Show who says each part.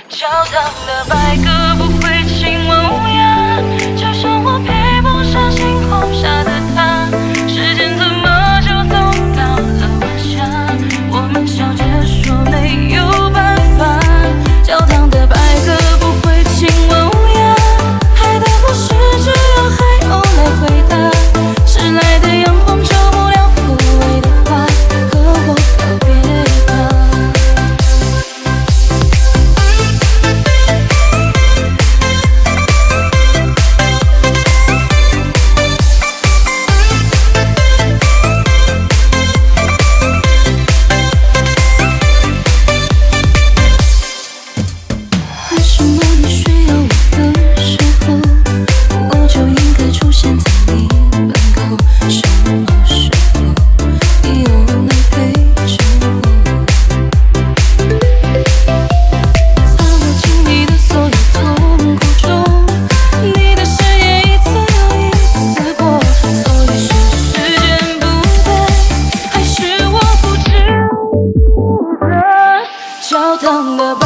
Speaker 1: 教堂的白鸽不会亲吻乌鸦，就像我配不上星空下的他。时间怎么就走到了晚霞？我们笑着说没有办法。教堂的白鸽不会亲吻乌鸦，爱的故事只有海鸥来回答。迟来的阳光照不了枯萎的花，和我告别吧。为什么你需要我的时候，我就应该出现在你门口？什么时候你又能陪着我？在我经历的所有痛苦中，你的誓言一次又一次过，所以是时间不对，还是我不值得？教堂的